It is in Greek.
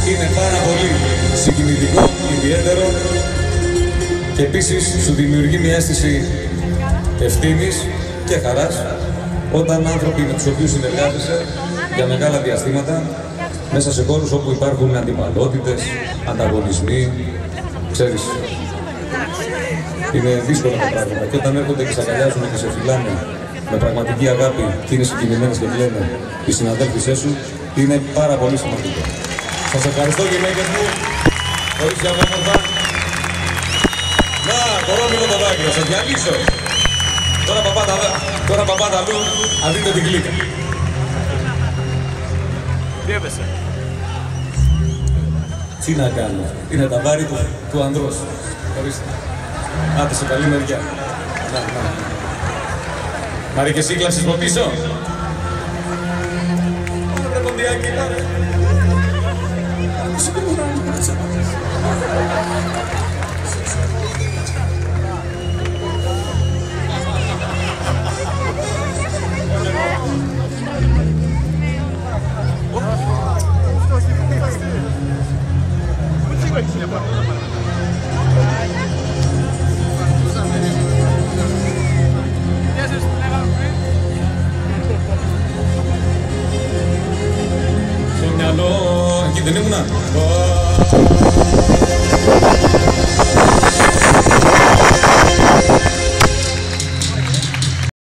είναι πάρα πολύ συγκινητικό, ιδιαίτερο και επίσης σου δημιουργεί μια αίσθηση ευθύνης και χαράς όταν άνθρωποι με τους οποίους συνεργάζεσαι για μεγάλα διαστήματα μέσα σε χώρους όπου υπάρχουν αντιπαλότητες, ανταγωνισμοί, ξέρεις, είναι δύσκολα τα πράγματα και όταν έρχονται και σε αγκαλιάζουν και σε φιλάνε με πραγματική αγάπη και είναι συγκινημένες και κλαίνε οι συναδέλφισές σου, είναι πάρα πολύ σημαντικό. Σας ευχαριστώ γυναίκες μου, κορίτσια μου όμορφα. Να, κορόμιλο το δάκρυο, σας διαλύσω. Τώρα παπάτα αλλού, αν δείτε την κλίκα. Τι έπεσε? Τι να κάνω, είναι τα βάρη του ανδρός. Ορίστε. Άντε σε καλή μεριά. Να. Μάρη και εσύ κλάψεις από πίσω. Ρε ποντιάκι, πάρε. Στο μυαλό, εκεί δεν ήμουνα.